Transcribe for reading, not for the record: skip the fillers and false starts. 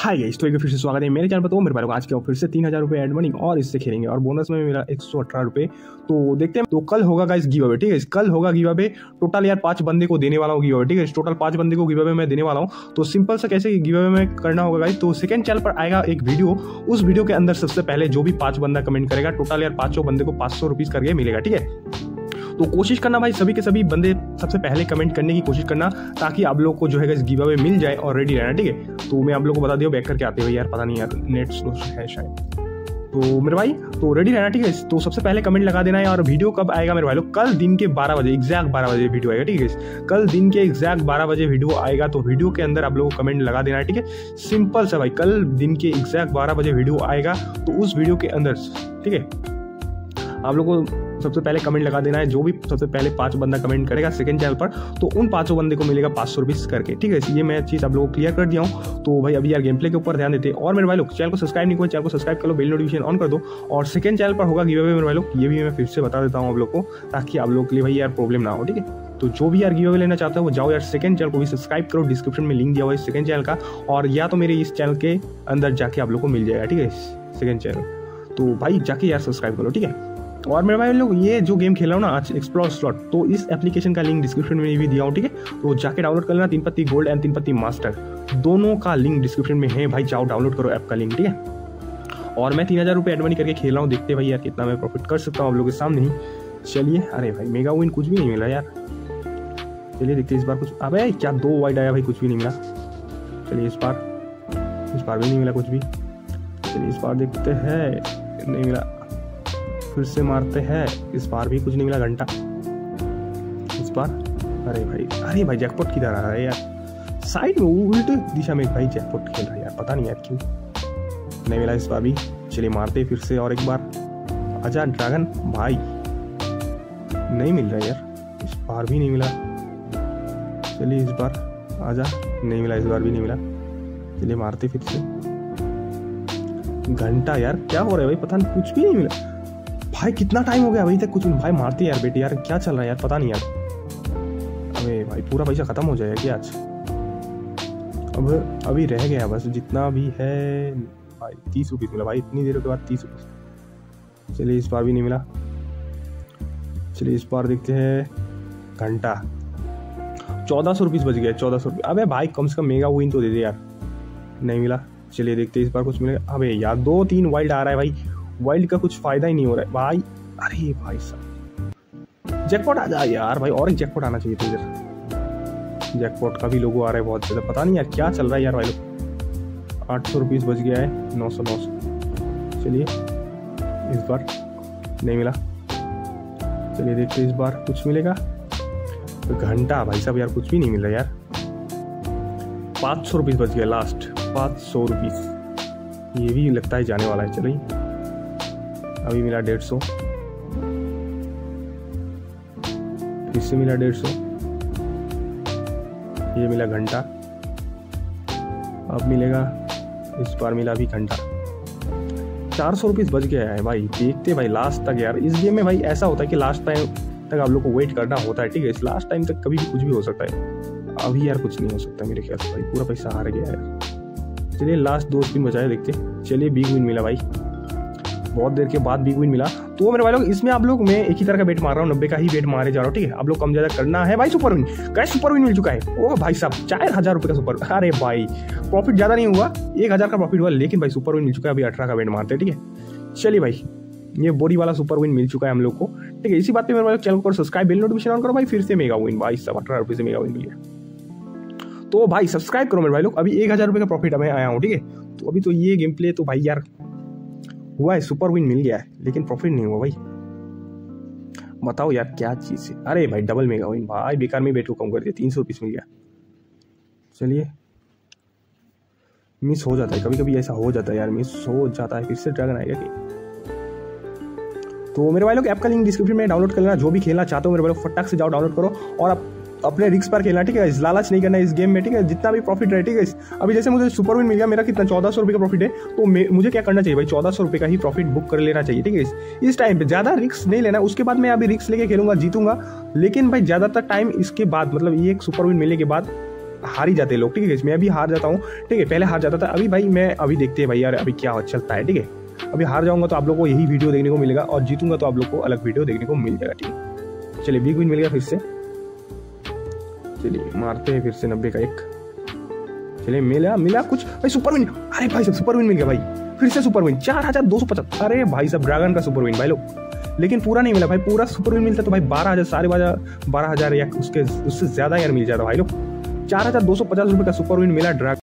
Hi guys, तो एक फिर से स्वागत है मेरे चैनल पर। तो मेरे भाई लोग आज के फिर से 3000 रुपये एड मनी और इससे खेलेंगे और बोनस में मेरा 118 रुपये। तो देखते हैं। तो कल होगा गाइस गिव अवे, ठीक है। कल होगा गिव अवे। टोटल यार 5 बंदे को देने वाला हूँ गिव अवे, ठीक है। टोटल 5 बंदे को गिव अवे मैं देने वाला हूँ। तो सिंपल सा कैसे गिव अवे में करना होगा गाइस, तो सेकंड चैनल पर आएगा एक वीडियो। उस वीडियो के अंदर सबसे पहले जो भी 5 बंदा कमेंट करेगा, टोटल यार 5 बंदे को 500 रुपीज़ करके मिलेगा, ठीक है। तो कोशिश करना भाई, सभी के सभी बंदे सबसे पहले कमेंट करने की कोशिश करना, ताकि आप लोग को जो है गिव अवे मिल जाए और रेडी रहना, ठीक है। तो मैं आप लोग को बता दिया बैक करके आते हुए, यार पता नहीं यार नेट स्लो है शायद। तो मेरे भाई तो रेडी रहना, ठीक है। तो सबसे पहले कमेंट लगा देना है। और वीडियो कब आएगा मेरे भाई लोग? कल दिन के 12 बजे, एग्जैक्ट 12 बजे वीडियो आएगा, ठीक है। कल दिन के एग्जैक्ट 12 बजे वीडियो आएगा। तो वीडियो के अंदर आप लोग को कमेंट लगा देना है, ठीक है। सिंपल सा भाई, कल दिन के एग्जैक्ट 12 बजे वीडियो आएगा। तो उस वीडियो के अंदर, ठीक है, आप लोग को सबसे पहले कमेंट लगा देना है। जो भी सबसे पहले 5 बंदा कमेंट करेगा सेकंड चैनल पर, तो उन 5 बंदे को मिलेगा 500 रुपीज़ करके, ठीक है। ये मैं चीज़ आप लोगों को क्लियर कर दिया हूँ। तो भाई अभी यार गेम प्ले के ऊपर ध्यान देते हैं। और मेरे भाई लोग चैनल को सब्सक्राइब नहीं किया, चैनल को सब्सक्राइब कर लो, बेल नोटिफिकेशन ऑन कर दो। और सेकंड चैनल पर होगा गिव अवे मेरे भाई लोग, ये भी मैं फिर से बता देता हूँ आप लोग को, ताकि आप लोग के लिए भाई यार प्रॉब्लम ना हो, ठीक है। तो जो भी यार गिव अवे लेना चाहता है वो जाओ यार सेकंड चैनल को भी सब्सक्राइब करो। डिस्क्रिप्शन में लिंक दिया हुआ है सेकंड चैनल का, और या तो मेरे इस चैनल के अंदर जाके आप लोग को मिल जाएगा, ठीक है, सेकंड चैनल। तो भाई जाके यार सब्सक्राइब करो, ठीक है। और मेरे भाई लोग ये जो गेम खेला हूँ ना आज, एक्सप्लोर स्लॉट, तो इस एप्लीकेशन का लिंक डिस्क्रिप्शन में भी दिया हूँ, ठीक है। तो जाके डाउनलोड कर लेना। 3 पत्ती गोल्ड एंड 3 पत्ती मास्टर, दोनों का लिंक डिस्क्रिप्शन में है भाई। जाओ डाउनलोड करो ऐप का लिंक, ठीक है। और मैं 3000 रुपये एड मनी करके खेल रहा हूँ। देखते भाई यार कितना मैं प्रॉफिट कर सकता हूँ आप लोगों के सामने ही। चलिए, अरे भाई मेगा विन कुछ भी नहीं मिला यार। चलिए देखते इस बार कुछ। अबे क्या 2 वाइड आया भाई, कुछ भी नहीं मिला। चलिए इस बार भी नहीं मिला कुछ भी। चलिए इस बार देखते हैं, नहीं मिला। फिर से मारते हैं, इस बार भी कुछ नहीं मिला। घंटा इस बार, अरे भाई जैकपॉट किधर आ रहा है यार? साइड में उल्टे दिशा में भाई जैकपॉट खेल रहा है यार, पता नहीं यार क्यों नहीं मिला इस बार भी। चलिए मारते फिर से और एक बार। आजा ड्रैगन भाई, नहीं मिल रहा यार, इस बार भी नहीं मिला। चलिए इस बार आजा, नहीं मिला, इस बार भी नहीं मिला। चलिए मारते फिर से। घंटा यार क्या हो रहा है भाई, पता नहीं, कुछ भी नहीं मिला भाई। कितना टाइम हो गया अभी तक कुछ भाई मारते यार बेटे, यार क्या चल रहा है यार, पता नहीं यार। अबे भाई पूरा पैसा खत्म हो जाएगा क्या आज? अब अभी रह गया बस जितना भी है भाई। 30 रुपीज़ मिला भाई, इतनी देर के बाद 30 रुपीज़। चलिए इस बार भी नहीं मिला। चलिए इस बार देखते हैं। घंटा 1400 रुपीज़ बच गया, 1400 रुपये। अबे भाई कम से कम मेगा विन तो दे दे यार, नहीं मिला। चलिए देखते हैं इस बार कुछ मिलेगा। अबे यार 2-3 वाइल्ड आ रहा है भाई, वाइल्ड का कुछ फायदा ही नहीं हो रहा है भाई। अरे भाई साहब जैकपॉट आ जा यार भाई, और एक जैकपॉट आना चाहिए था इधर। जैकपॉट का भी लोगो आ रहा है बहुत ज़्यादा, पता नहीं यार क्या चल रहा है यार भाई लोग। 800 रुपीज़ बच गया है, 900। चलिए इस बार नहीं मिला। चलिए देखते इस बार कुछ मिलेगा। तो घंटा भाई साहब यार कुछ भी नहीं मिल रहा यार। 500 रुपीज़ बच गया लास्ट, 500 रुपीज़। ये भी लगता है जाने वाला है। चलिए अभी मिला 150, फिर से मिला 150, ये मिला घंटा। अब मिलेगा, इस बार मिला भी घंटा। 400 रुपीज़ बच गया है भाई। देखते भाई लास्ट तक यार। इस गेम में भाई ऐसा होता है कि लास्ट टाइम तक आप लोग को वेट करना होता है, ठीक है। इस लास्ट टाइम तक कभी भी कुछ भी हो सकता है। अभी यार कुछ नहीं हो सकता मेरे ख्याल से भाई, पूरा पैसा हार गया है। चलिए लास्ट 2 स्पिन बचाए, देखते। चलिए बिग विन मिला भाई, बहुत देर के बाद बिग विन मिला। तो मेरे भाई लोग इसमें आप लोग, मैं एक ही तरह का बेट मार रहा हूँ, 90 का ही बेट मारे जा रहा हूँ, ठीक है। आप लोग कम ज़्यादा करना है भाई। Super win, cash super win मिल चुका है। ओ भाई साहब 4000 रुपये का सुपर। अरे भाई प्रॉफिट ज़्यादा नहीं हुआ, 1000 का प्रॉफिट हुआ, लेकिन भाई सुपर विन मिल चुका है। अभी 18 का बेट मारते हैं, ठीक है। चलिए भाई ये बोरी वाला सुपर विन मिल चुका है हम लोग को, ठीक है। इसी बात पे मेरे भाई चैनल को सब्सक्राइब, बेल नोटिफिकेशन ऑन करो भाई। फिर से मेगा विन भाई साहब, 18 रुपये से मेगा विन मिल गया। तो भाई सब्सक्राइब करो मेरे भाई लोग। अभी 1000 रुपये का प्रॉफिट हमें आया हूँ, ठीक है। तो अभी तो ये गेम प्ले तो भाई यार हुआ है, सुपर विन मिल गया है, लेकिन प्रॉफिट नहीं हुआ भाई। बताओ यार क्या चीज़ है। अरे भाई डबल मेगा विन भाई, बेकार में बेट को कम कर दिया, 300 रुपीज़ मिल गया। चलिए मिस हो जाता है कभी कभी, ऐसा हो जाता है यार, मिस हो जाता है। फिर से ड्रैगन आएगा कि? तो मेरे भाई लोग ऐप का लिंक डिस्क्रिप्शन में डाउनलोड कर लेना। जो भी खेलना चाहते हो मेरे भाई लोग फटाक से जाओ डाउनलोड करो, और अपने रिस्क पर खेलना, ठीक है। लालच नहीं करना इस गेम में, ठीक है। जितना भी प्रॉफिट रहे, ठीक है। अभी जैसे मुझे सुपर विन मिल गया, मेरा कितना 1400 रुपये का प्रॉफिट है। तो मुझे क्या करना चाहिए भाई, 1400 रुपये का ही प्रॉफिट बुक कर लेना चाहिए, ठीक है। इस टाइम पे ज़्यादा रिस्क नहीं लेना। उसके बाद मैं अभी रिस्क लेके खेलूंगा, जीतूंगा, लेकिन भाई ज़्यादातर टाइम इसके बाद, मतलब ये एक सुपर विन मिलने के बाद हार ही जाते हैं लोग, ठीक है। मैं भी हार जाता हूँ, ठीक है। पहले हार जाता था, अभी भाई मैं अभी देखते हैं भाई यार अभी क्या चलता है, ठीक है। अभी हार जाऊंगा तो आप लोग को यही वीडियो देखने को मिलेगा, और जीतूंगा तो आप लोग को अलग वीडियो देखने को मिल जाएगा, ठीक है। चलिए बिग विन मिल गया फिर से, चलिए मारते हैं फिर से 90 का एक। चलिए मिला कुछ भाई, सुपर विन। अरे भाई साहब सुपर विन मिल गया भाई, फिर से सुपर विन 4250। अरे भाई साहब ड्रैगन का सुपर विन भाई लोग, लेकिन पूरा नहीं मिला भाई। पूरा सुपर विन मिलता तो भाई 12,000 साढ़े 12,000 या उससे ज्यादा यार मिल जाता भाई लोग। 4250 रुपये का सुपर विन मिला ड्रैगन।